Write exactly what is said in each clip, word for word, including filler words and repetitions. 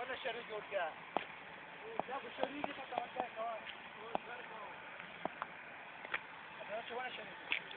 ونه شری جوړ کړه دا خو شریږي په توجه کوه دا چې ونه شری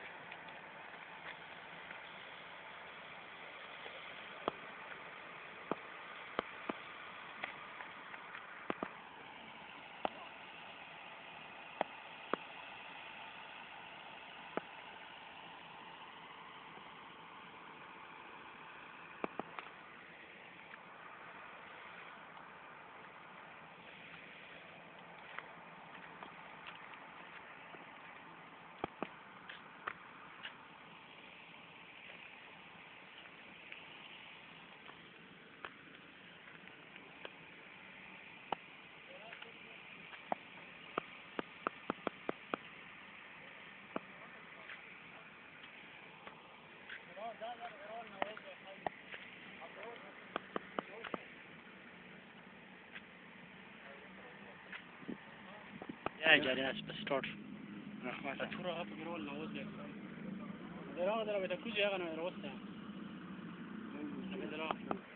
يا جالس بستور رحمة تورا هاب جرول نوز لك درا درا بتكوز يا غنا روستا درا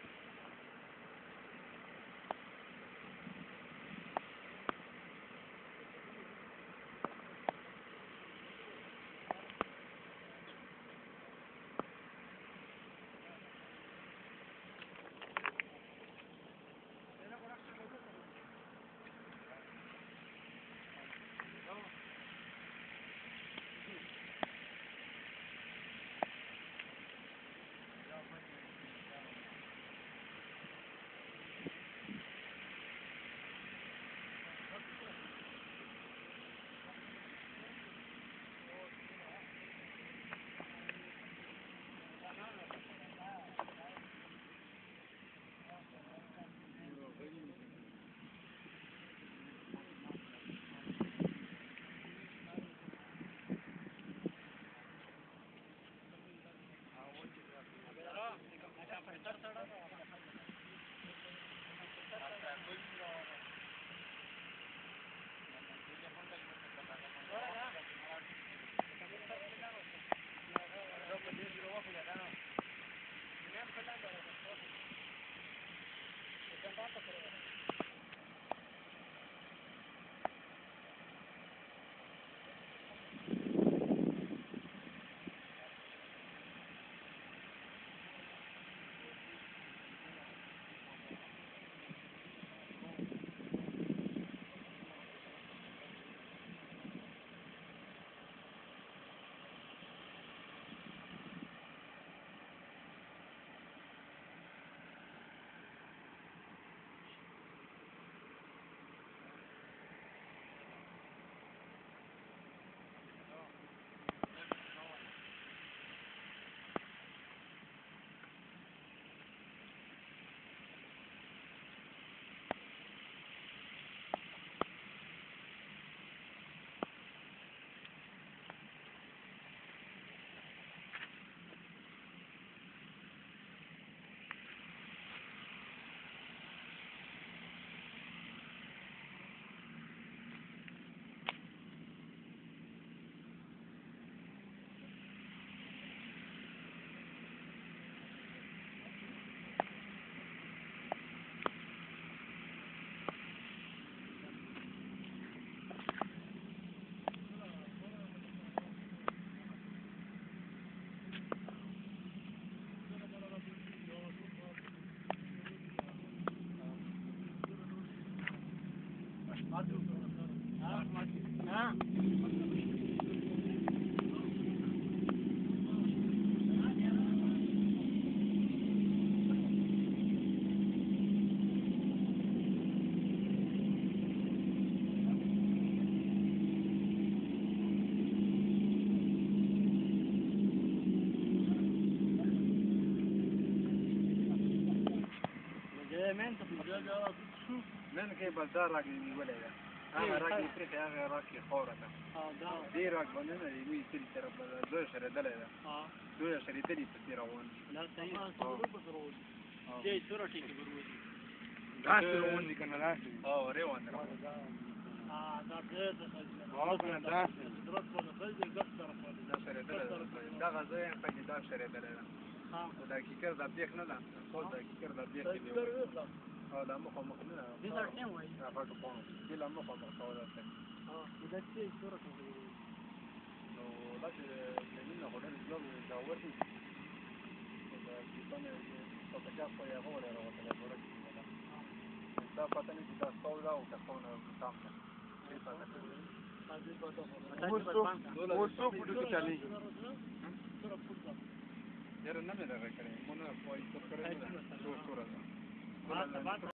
نن کې بل دا راګ نیولې ده هغه راګ یې پرې هغه راګ یې خوره ده دې راګ باندې نه دی وی تل طرف دوه سره دلې ده دوه سره دلې په تیر روان لا صحیح دې سره ټیک وروځي دا سره ونی کنه دا او روان روان اه دا دې او کنه دا درس په خپل ځای سره دا سره دلې دا غزا یې په دې دا سره دلې ده ها دا کیکر دا بیخ نه ده خو دا کیکر دا بیخ دی او دا مخامخ نه دې سره ټیم وایي هغه کوم دې لا مخامخ کوله څه ها دا څه صورت دی نو دا چې نه هوټل جوړ دا ورته دا چې څنګه په تاسو په یو ور راوته ورته دا پته نه چې دا څو دا او تاسو نه تاسو وسو پټو چالي یاره نه مې راغی کړې مونږه کوی څه کړې نه څو څو راځه